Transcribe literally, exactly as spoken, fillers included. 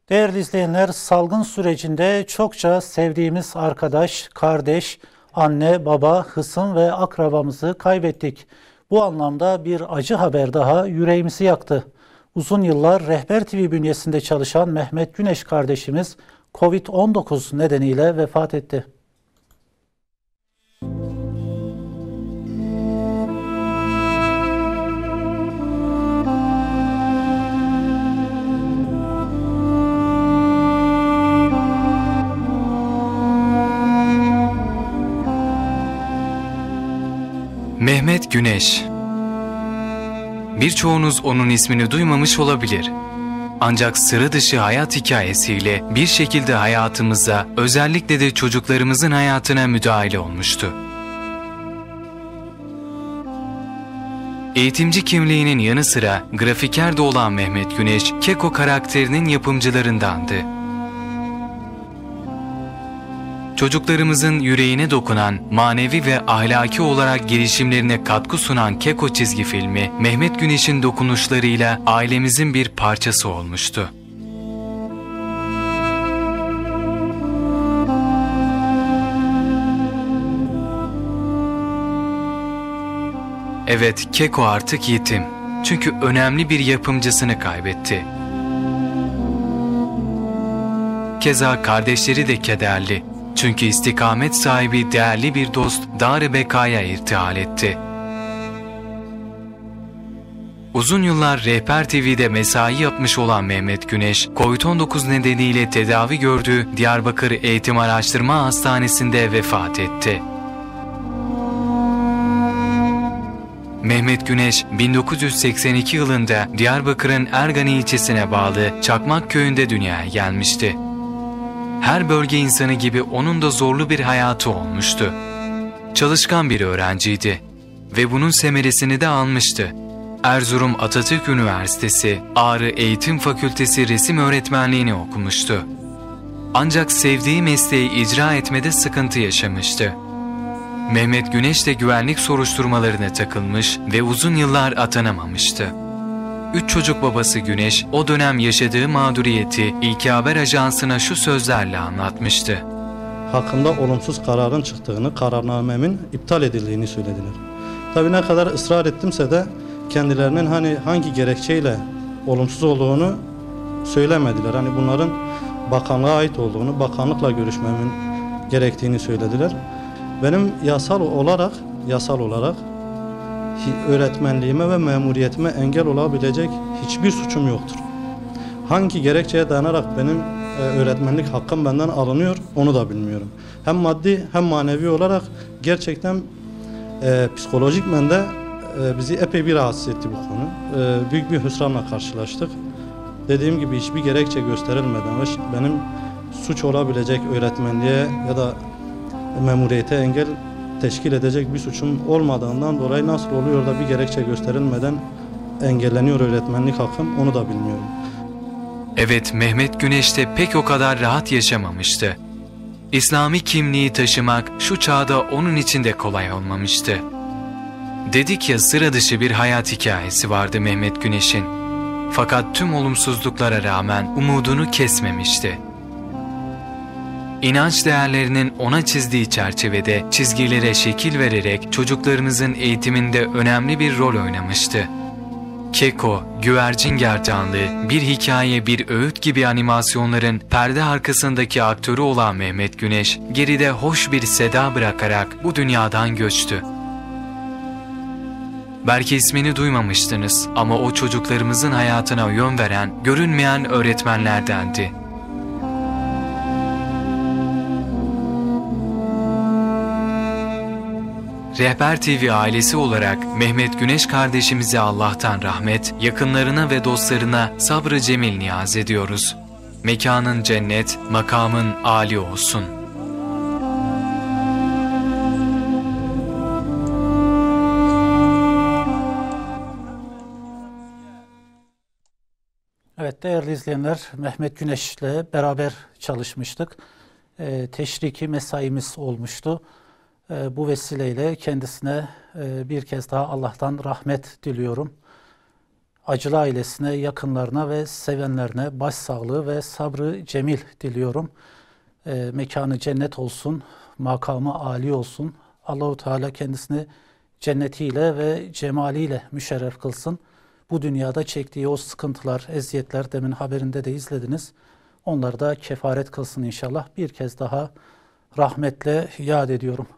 Değerli izleyenler, salgın sürecinde çokça sevdiğimiz arkadaş, kardeş, anne, baba, hısım ve akrabamızı kaybettik. Bu anlamda bir acı haber daha yüreğimizi yaktı. Uzun yıllar Rehber T V bünyesinde çalışan Mehmet Güneş kardeşimiz kovid on dokuz nedeniyle vefat etti. Mehmet Güneş. Birçoğunuz onun ismini duymamış olabilir. Ancak sıra dışı hayat hikayesiyle bir şekilde hayatımıza, özellikle de çocuklarımızın hayatına müdahale olmuştu. Eğitimci kimliğinin yanı sıra grafiker de olan Mehmet Güneş, Keko karakterinin yapımcılarındandı. Çocuklarımızın yüreğine dokunan, manevi ve ahlaki olarak gelişimlerine katkı sunan Keko çizgi filmi, Mehmet Güneş'in dokunuşlarıyla ailemizin bir parçası olmuştu. Evet, Keko artık yetim. Çünkü önemli bir yapımcısını kaybetti. Keza kardeşleri de kederli. Çünkü istikamet sahibi değerli bir dost Dar-ı Beka'ya irtihal etti. Uzun yıllar Rehber T V'de mesai yapmış olan Mehmet Güneş, kovid on dokuz nedeniyle tedavi gördüğü Diyarbakır Eğitim Araştırma Hastanesi'nde vefat etti. Mehmet Güneş, bin dokuz yüz seksen iki yılında Diyarbakır'ın Ergani ilçesine bağlı Çakmak köyünde dünyaya gelmişti. Her bölge insanı gibi onun da zorlu bir hayatı olmuştu. Çalışkan bir öğrenciydi ve bunun semeresini de almıştı. Erzurum Atatürk Üniversitesi, Ağrı Eğitim Fakültesi resim öğretmenliğini okumuştu. Ancak sevdiği mesleği icra etmede sıkıntı yaşamıştı. Mehmet Güneş de güvenlik soruşturmalarına takılmış ve uzun yıllar atanamamıştı. Üç çocuk babası Güneş, o dönem yaşadığı mağduriyeti İlki Haber Ajansı'na şu sözlerle anlatmıştı. Hakkında olumsuz kararın çıktığını, kararnamemin iptal edildiğini söylediler. Tabii ne kadar ısrar ettimse de kendilerinin hani hangi gerekçeyle olumsuz olduğunu söylemediler. Hani bunların bakanlığa ait olduğunu, bakanlıkla görüşmemin gerektiğini söylediler. Benim yasal olarak, yasal olarak öğretmenliğime ve memuriyetime engel olabilecek hiçbir suçum yoktur. Hangi gerekçeye dayanarak benim e, öğretmenlik hakkım benden alınıyor onu da bilmiyorum. Hem maddi hem manevi olarak gerçekten e, psikolojikmen de e, bizi epey bir rahatsız etti bu konu. E, büyük bir hüsranla karşılaştık. Dediğim gibi hiçbir gerekçe gösterilmeden ve benim suç olabilecek öğretmenliğe ya da memuriyete engel teşkil edecek bir suçum olmadığından dolayı nasıl oluyor da bir gerekçe gösterilmeden engelleniyor öğretmenlik hakkım onu da bilmiyorum. Evet, Mehmet Güneş de pek o kadar rahat yaşamamıştı. İslami kimliği taşımak şu çağda onun için de kolay olmamıştı. Dedik ya, sıra dışı bir hayat hikayesi vardı Mehmet Güneş'in. Fakat tüm olumsuzluklara rağmen umudunu kesmemişti. İnanç değerlerinin ona çizdiği çerçevede çizgilere şekil vererek çocuklarımızın eğitiminde önemli bir rol oynamıştı. Keko, Güvercin Gerdanlığı, Bir Hikaye Bir Öğüt gibi animasyonların perde arkasındaki aktörü olan Mehmet Güneş, geride hoş bir seda bırakarak bu dünyadan göçtü. Belki ismini duymamıştınız ama o çocuklarımızın hayatına yön veren, görünmeyen öğretmenlerdendi. Rehber T V ailesi olarak Mehmet Güneş kardeşimize Allah'tan rahmet, yakınlarına ve dostlarına sabrı cemil niyaz ediyoruz. Mekanın cennet, makamın âli olsun. Evet değerli izleyenler, Mehmet Güneş'le beraber çalışmıştık. E, teşriki mesaimiz olmuştu. Bu vesileyle kendisine bir kez daha Allah'tan rahmet diliyorum. Acılı ailesine, yakınlarına ve sevenlerine başsağlığı ve sabrı cemil diliyorum. E, mekanı cennet olsun, makamı âli olsun. Allahu Teala kendisini cennetiyle ve cemaliyle müşerref kılsın. Bu dünyada çektiği o sıkıntılar, eziyetler, demin haberinde de izlediniz. Onları da kefaret kılsın inşallah. Bir kez daha rahmetle yad ediyorum.